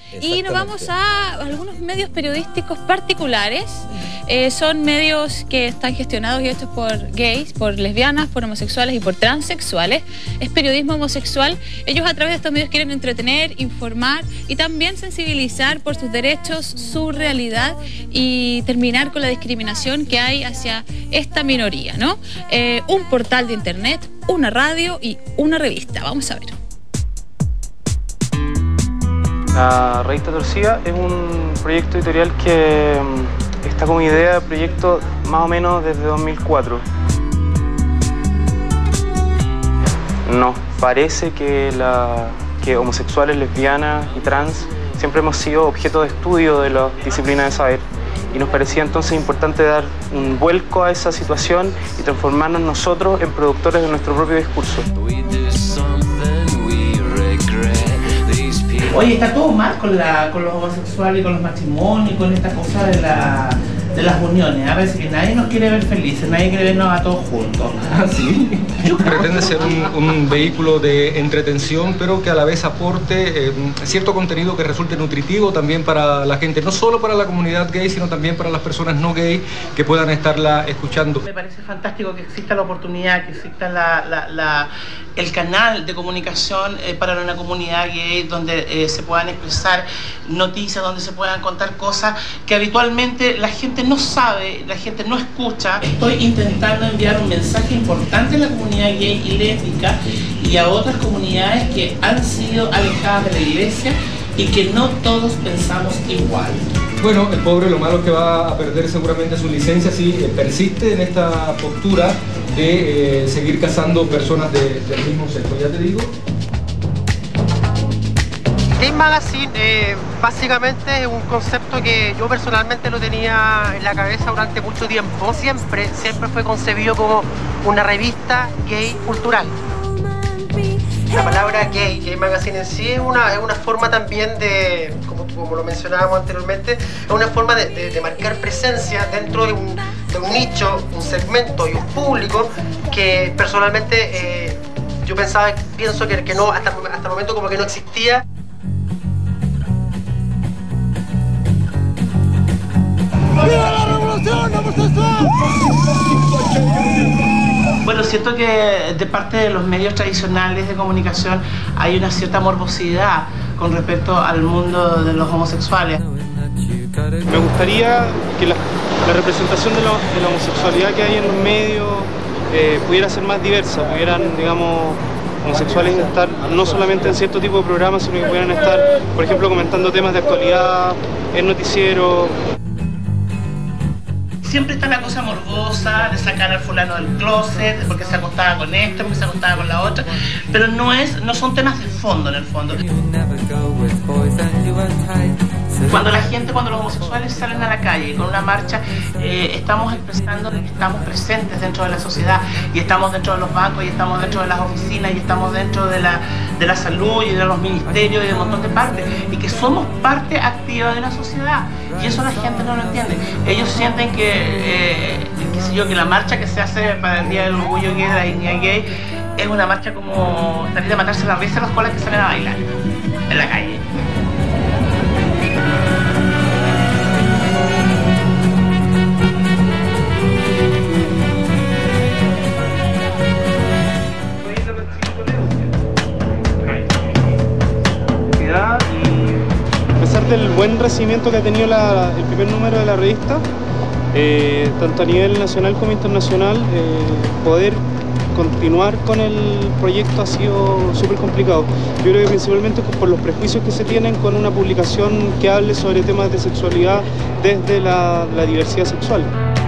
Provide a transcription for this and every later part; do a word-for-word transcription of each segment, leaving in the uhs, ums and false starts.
Y nos vamos a algunos medios periodísticos particulares. Eh, son medios que están gestionados y hechos por gays, por lesbianas, por homosexuales y por transexuales. Es periodismo homosexual. Ellos a través de estos medios quieren entretener, informar y también sensibilizar por sus derechos, su realidad y terminar con la discriminación que hay hacia esta minoría, ¿no? Eh, un portal de internet, una radio y una revista. Vamos a ver. La Revista Torcida es un proyecto editorial que está como idea de proyecto más o menos desde dos mil cuatro. Nos parece que, la, que homosexuales, lesbianas y trans siempre hemos sido objeto de estudio de las disciplinas de saber y nos parecía entonces importante dar un vuelco a esa situación y transformarnos nosotros en productores de nuestro propio discurso. Oye, está todo mal con, la, con los homosexuales y con los matrimonios y con esta cosa de, la, de las uniones. A veces que nadie nos quiere ver felices, nadie quiere vernos a todos juntos. ¿Sí? Pretende ser un, un vehículo de entretención, pero que a la vez aporte eh, cierto contenido que resulte nutritivo también para la gente, no solo para la comunidad gay, sino también para las personas no gay que puedan estarla escuchando. Me parece fantástico que exista la oportunidad, que exista la, la, la, el canal de comunicación eh, para una comunidad gay donde eh, se puedan expresar noticias, donde se puedan contar cosas que habitualmente la gente no sabe, la gente no escucha. Estoy intentando enviar un mensaje importante a la comunidad gay y lésbica y a otras comunidades que han sido alejadas de la iglesia y que no todos pensamos igual. Bueno, el pobre lo malo es que va a perder seguramente su licencia si eh, persiste en esta postura de eh, seguir casando personas de, del mismo sexo. Ya te digo. Gay Magazine eh, básicamente es un concepto que yo personalmente lo tenía en la cabeza durante mucho tiempo. Siempre, siempre fue concebido como una revista gay cultural. La palabra gay, Gay Magazine en sí es una, es una forma también de, como, como lo mencionábamos anteriormente, es una forma de, de, de marcar presencia dentro de un, de un nicho, un segmento y un público que personalmente eh, yo pensaba, pienso que, que no, hasta, hasta el momento como que no existía. ¡Viva la revolución homosexual! Bueno, siento que de parte de los medios tradicionales de comunicación hay una cierta morbosidad con respecto al mundo de los homosexuales. Me gustaría que la, la representación de, lo, de la homosexualidad que hay en los medios eh, pudiera ser más diversa, pudieran, digamos, homosexuales estar no solamente en cierto tipo de programas, sino que pudieran estar, por ejemplo, comentando temas de actualidad, en noticiero. Siempre está la cosa morbosa de sacar al fulano del closet, porque se acostaba con esta, porque se acostaba con la otra, pero no, es, no son temas de fondo en el fondo. Cuando la gente, cuando los homosexuales salen a la calle con una marcha, eh, estamos expresando que estamos presentes dentro de la sociedad y estamos dentro de los bancos y estamos dentro de las oficinas y estamos dentro de la, de la salud y de los ministerios y de un montón de partes y que somos parte activa de la sociedad y eso la gente no lo entiende. Ellos sienten que, eh, qué sé yo, que la marcha que se hace para el Día del Orgullo Gay, de la dignidad gay, es una marcha como salir a matarse la risa a los colas que salen a bailar en la calle. Del buen recibimiento que ha tenido la, el primer número de la revista, eh, tanto a nivel nacional como internacional, eh, poder continuar con el proyecto ha sido súper complicado. Yo creo que principalmente por los prejuicios que se tienen con una publicación que hable sobre temas de sexualidad desde la, la diversidad sexual.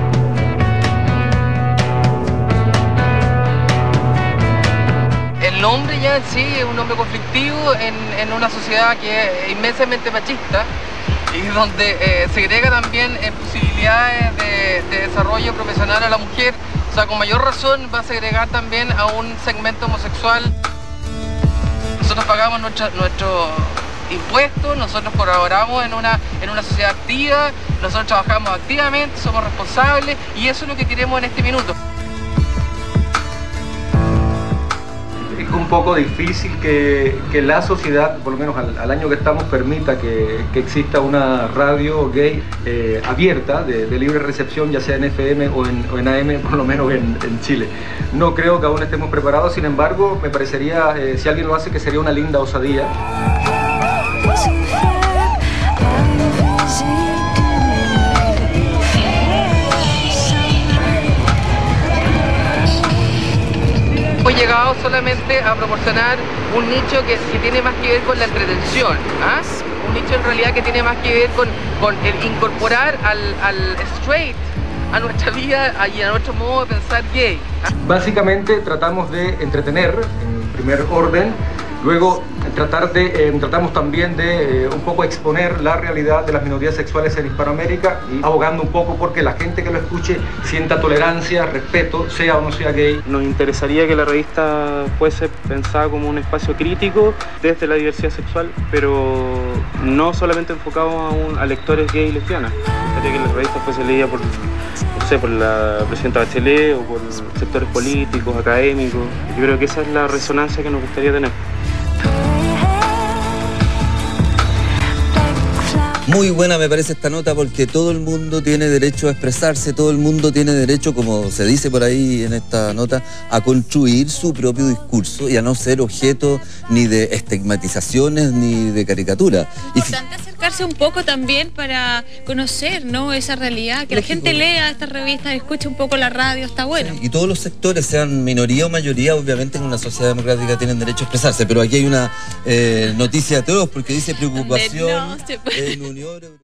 El nombre ya en sí es un nombre conflictivo en, en una sociedad que es inmensamente machista y donde eh, segrega también en posibilidades de, de desarrollo profesional a la mujer. O sea, con mayor razón va a segregar también a un segmento homosexual. Nosotros pagamos nuestro, nuestro impuestos, nosotros colaboramos en una, en una sociedad activa, nosotros trabajamos activamente, somos responsables y eso es lo que queremos en este minuto. un poco difícil que, que la sociedad, por lo menos al, al año que estamos, permita que, que exista una radio gay eh, abierta, de, de libre recepción, ya sea en F M o en, o en A M, por lo menos en, en Chile. No creo que aún estemos preparados, sin embargo, me parecería, eh, si alguien lo hace, que sería una linda osadía. Hemos llegado solamente a proporcionar un nicho que, que tiene más que ver con la entretención, ¿ah? Un nicho en realidad que tiene más que ver con, con el incorporar al, al straight a nuestra vida y a nuestro modo de pensar gay, ¿ah? Básicamente tratamos de entretener en primer orden, luego tratar de, eh, tratamos también de eh, un poco exponer la realidad de las minorías sexuales en Hispanoamérica y abogando un poco porque la gente que lo escuche sienta tolerancia, respeto, sea o no sea gay. Nos interesaría que la revista fuese pensada como un espacio crítico desde la diversidad sexual, pero no solamente enfocado a, un, a lectores gay y lesbianas. Nos gustaría que la revista fuese leída por, no sé, por la presidenta Bachelet o por sectores políticos, académicos. Yo creo que esa es la resonancia que nos gustaría tener. Muy buena me parece esta nota porque todo el mundo tiene derecho a expresarse, todo el mundo tiene derecho, como se dice por ahí en esta nota, a construir su propio discurso y a no ser objeto ni de estigmatizaciones ni de caricaturas. Es importante acercarse un poco también para conocer, ¿no?, esa realidad, que Lógico. La gente lea estas revistas, escuche un poco la radio, está bueno. Sí, y todos los sectores, sean minoría o mayoría, obviamente en una sociedad democrática tienen derecho a expresarse, pero aquí hay una eh, noticia atroz porque dice preocupación en Unión Europea.